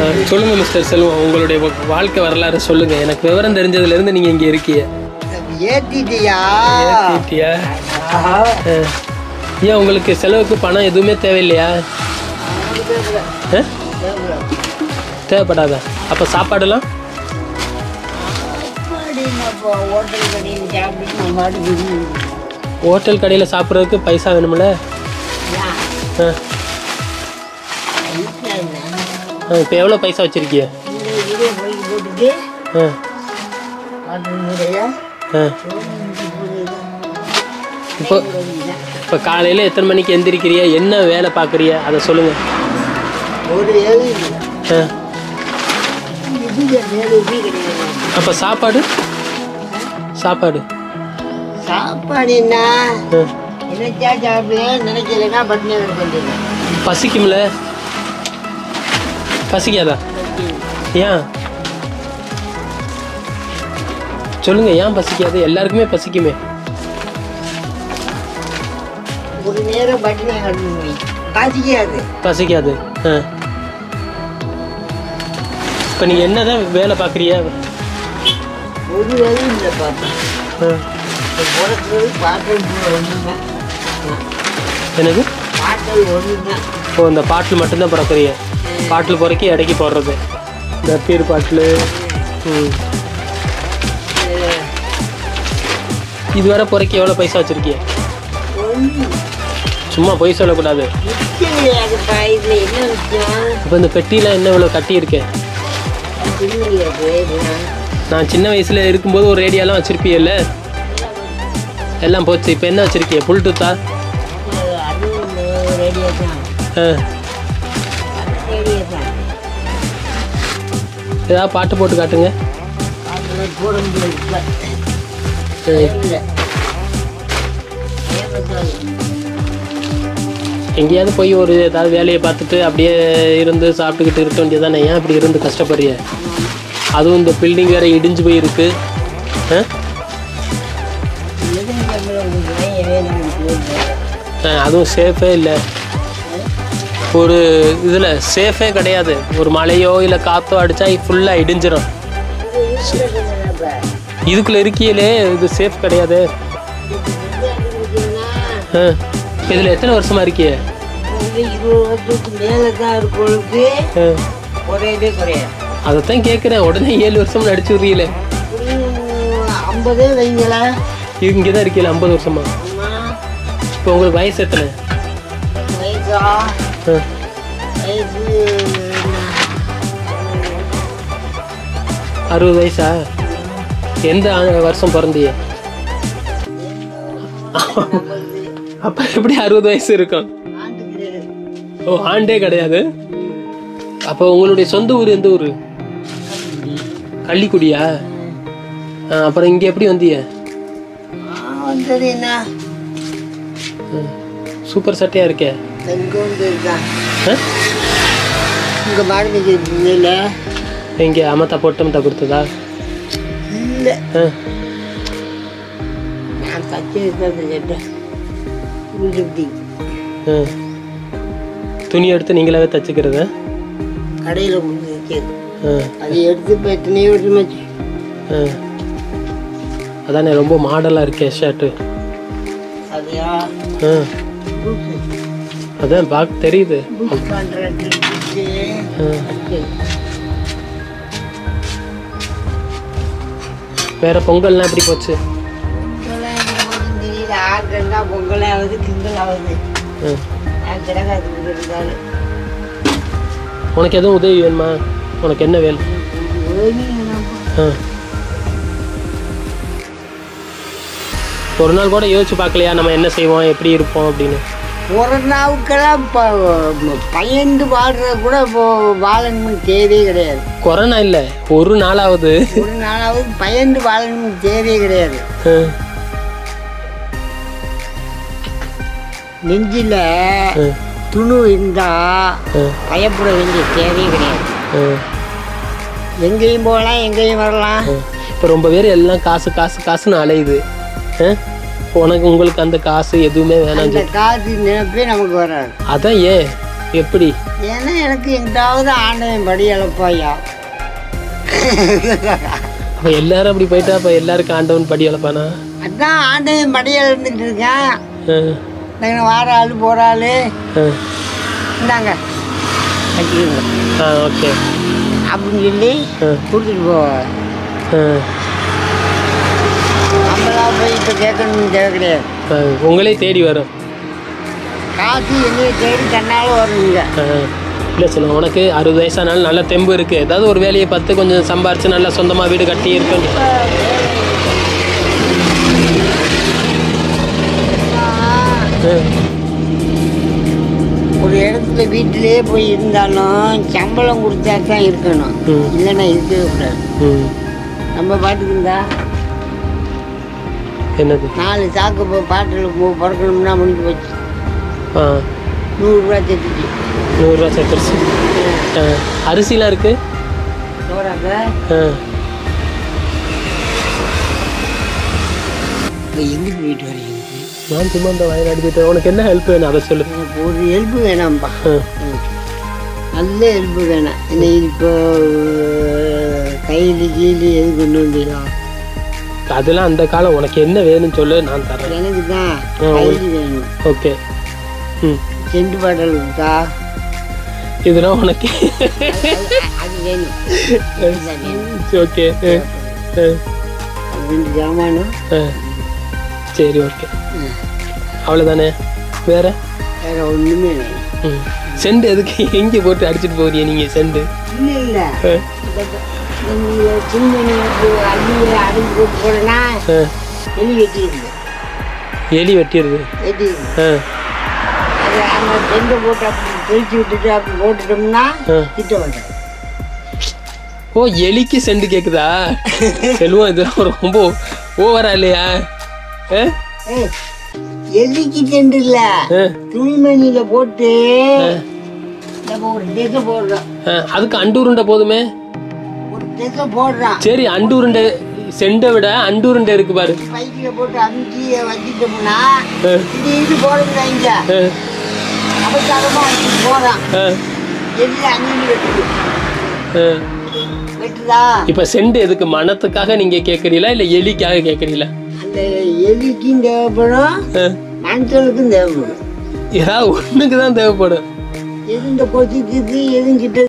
சொல்லுங்க மிஸ்டர் செல்வம், உங்களுடைய வாழ்க்கை வரலாறு சொல்லுங்க. எனக்கு விவரம் தெரிஞ்சதுல இருந்து நீங்க இங்க இருக்கீங்க. ஏத்திட்டியா? ஏன் உங்களுக்கு செலவுக்கு பணம் எதுவுமே தேவையில்லையா? தேவைப்படாதா? அப்ப சாப்பாடுலாம் ஹோட்டல் கடையில் சாப்பிட்றதுக்கு பைசா வேணும்ல? இப்போ எவ்வளோ பைசா வச்சிருக்கீங்க? இப்போ காலையில் எத்தனை மணிக்கு எந்திரிக்கிறிய? என்ன வேலை பார்க்குறிய அதை சொல்லுங்க. அப்போ சாப்பாடு சாப்பாடு சாப்பாடு என்ன நினைச்சா சாப்பிடுவேன், நினைக்கலன்னா பட்டினி கிடக்கு. பசிக்கும்ல? பசிக்காதா? ஏன் சொல்லுங்க, ஏன் பசிக்காது? எல்லாருக்குமே பசிக்குமே. ஒரு நேரம் பட்டினி கிடக்கு, பசிக்காது. பசிக்காது. இப்போ நீங்கள் என்னதான் வேலை பார்க்குறிய? ஒரு வேலையும் இல்லை பாப்பா. எனக்கு பாட்டல் ஒன்றுதான். இப்போ இந்த பாட்டில் மட்டும்தான் பிறக்குறிய? பாட்டில் பிறக்கி இடைக்கி போடுறது இந்த பீர் பாட்டில். இதுவரை பிறக்கி எவ்வளோ பைசா வச்சுருக்கிய? சும்மா பொய் சொல்லக்கூடாது. இப்போ இந்த பெட்டியில் என்ன இவ்வளோ கட்டியிருக்கேன்? நான் சின்ன வயசில் இருக்கும்போது ஒரு ரேடியோலாம் வச்சுருப்பீல்ல? எல்லாம் போச்சு. இப்போ என்ன வச்சுருக்கிய? புல்டூத்தா? ஏதாவது பாட்டு போட்டு காட்டுங்க. எங்கேயாவது போய் ஒரு ஏதாவது வேலையை பார்த்துட்டு அப்படியே இருந்து சாப்பிட்டுக்கிட்டு இருக்க வேண்டியதானே? ஏன் இப்படி இருந்து கஷ்டப்படுறிய? அதுவும் இந்த பில்டிங் வேற இடிஞ்சு போயிருக்கு. அதுவும் சேஃபே இல்லை. ஒரு இதில் சேஃபே கிடையாது. ஒரு மழையோ இல்லை காற்றோ அடித்தா ஃபுல்லாக இடிஞ்சிடும். இதுக்குள்ளே இருக்கியிலே இது சேஃப் கிடையாது. இதில் எத்தனை வருஷமா இருக்கிய? 20 வருஷத்துக்கு மேலே தான் இருக்கும். அதைத்தான் கேட்குறேன். உடனே 7 வருஷம் நடிச்சு விடுறீங்களே. 50 வைங்களா? இங்கே தான் இருக்கீங்களா 50 வருஷமா? இப்போ உங்களுக்கு வயசு எத்தனை? வயசா? வயசு 60 வயசா? எந்த வருஷம் பிறந்தீங்க? அப்போ எப்படி 60 வயசு இருக்கும்? ஓ, ஆண்டே கிடையாது. அப்போ உங்களுடைய சொந்த ஊர் எந்த ஊர்? கள்ளிக்குடியா? அப்புறம் இங்கே எப்படி வந்தீங்க? சூப்பர் சட்டையா இருக்கே. எங்கே அமத்தா பொட்டமத்தா கொடுத்ததா? துணி எடுத்து நீங்களாவே தச்சுக்கிறது? கடையில் அதை எடுத்து எத்தனையோ வருஷமாச்சு. அதானே ரொம்ப மாடலாக இருக்கே ஷர்ட்டு. அதான் பார்க்க தெரியுது. வேற பொங்கல்லாம் எப்படி போச்சு? பொங்கலாவது கிங்கலாவது உனக்கு எதுவும் உதவி வேணுமா? உனக்கு என்ன வேணும்? ஒரு நாள் கூட யோசிச்சு பார்க்கலையா நம்ம என்ன செய்வோம், எப்படி இருப்போம் அப்படின்னு? கொரோனாவுக்கெல்லாம் பயந்து வாழ்றது கூட இப்போ வாழணும்னு தேவையே கிடையாது. கொரோனா இல்லை, ஒரு நாளாவது பயந்து வாழணும்னு தேவையே கிடையாது. நெஞ்சில துணு இருந்தா பயப்பட வேண்டிய தேவையே கிடையாது. எங்கேயும் போகலாம், எங்கேயும் வரலாம். இப்போ ரொம்ப பேர் எல்லாம் காசு காசு காசுன்னு அலையுது. உங்களுக்கு அந்த காசு எதுவுமே வேணாம். காசு நினைப்பே நமக்கு வராது. அதான் ஏன் எப்படி? ஏன்னா எனக்கு எங்கிட்டாவது ஆண்டவன் படி அளப்பாயா. அப்போ எல்லாரும் அப்படி போயிட்டா அப்போ எல்லாருக்கும் ஆண்டவன் படி அளப்பானா? அதான் ஆண்டவன் படி அளந்துக்கிட்டு இருக்கேன். நாங்கள் வார ஆள் போகிற ஆள் இந்தாங்க வச்சுக்கோங்க. ஓகே அப்படின்னு சொல்லி கொடுத்துட்டு போவாங்க. நம்மளா போய் இப்போ கேட்கணும்னு தேவை கிடையாது. உங்களே தேடி வரும் காசு என்னையை தேடி தன்னாலும் வருங்க. இல்லை சொல்லுங்க, உனக்கு 60 வயசானாலும் நல்ல தெம்பு இருக்குது. ஏதாவது ஒரு வேலையை பார்த்து கொஞ்சம் சம்பாரிச்சு நல்லா சொந்தமாக வீடு கட்டி இருக்கு. ஒரு இடத்துல வீட்டிலே போய் இருந்தாலும் சம்பளம் கொடுத்தா தான் இருக்கணும், இல்லைன்னா இருக்கவே கூடாது. நம்ம பாட்டுக்கு இருந்தா என்னது 4 சாக்கு பாட்டில் பிறக்கணும்னா முடிஞ்சு போச்சு. 100 ரூபா சேர்த்துச்சு. 100 ரூபா சேர்த்துருச்சு. அரிசிலாம் இருக்கு. எங்கிட்டு போயிட்டு வரீங்க? நான் சும்மா இந்த வயநாடு போயிட்டு. உனக்கு என்ன ஹெல்ப் வேணும் அதை சொல்லு. எனக்கு ஒரு ஹெல்ப் வேணாம்ப்பா, நல்ல ஹெல்ப் வேணாம். என்ன இப்போ கையில் கீழே எது கொண்டு வந்துடலாம்? அதெல்லாம் அந்த காலம். உனக்கு என்ன வேணும்னு சொல்லு, நான் தரேன். எனக்கு தான் கையில் வேணும். ஓகே. செண்டு பாட்டல் இருக்கா? இதெல்லாம் உனக்கு அது வேணும். ஓகே. 2 ஜாமானும். சரி ஓகே, அவ்வளோதானே. வேற வேற ஒன்றுமே வேணும். செண்டு எதுக்கு எங்கே போட்டு அடிச்சுட்டு போறீங்க நீங்கள்? செண்டு இல்லை இல்லை, சின்ன அடி போட்டு போடனா எலி வெட்டிடுது. எலி வெட்டிடுது. அது அந்த செண்டை போட்டு அப்படி தெளிச்சு விட்டுட்டு அப்படி போட்டுட்டோம்னா திட்ட மாட்டேன். ஓ, எலிக்கு செண்டு கேட்குதா? செல்வம் இதெல்லாம் ரொம்ப ஓவரா இல்லையா? எலிக்கு செண்டு இல்லை, துணிமணியில போட்டு ஒரு திசை போடுறோம். அதுக்கு அண்டூருண்டை போதுமே. ஒரு திசை போடுறான். சரி, அண்டூருண்டை செண்டை விட அண்டூருண்டை இருக்கு பாரு. பைக்கில் போட்டு அமுக்கி வச்சுட்டோம்னா இது போடுங்க. இங்க அவசரமா போறான். எலி அஞ்சு வெட்டுது. வெட்டுதா? இப்ப செண்டு எதுக்கு? மனத்துக்காக நீங்க கேக்குறீங்களா இல்ல எலிக்காக கேக்குறீங்களா? அந்த எலிக்கும் தேவைப்படும், மனுஷனுக்கும் தேவைப்படும். ஏதாவது ஒண்ணுக்குதான் தேவைப்படும். எது இந்த கொச்சுக்கு எதுவும் கிட்ட